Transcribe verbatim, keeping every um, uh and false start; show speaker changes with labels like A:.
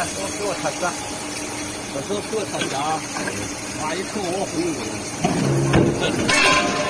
A: 我给我擦擦，我说给我擦擦啊，挖一口我红。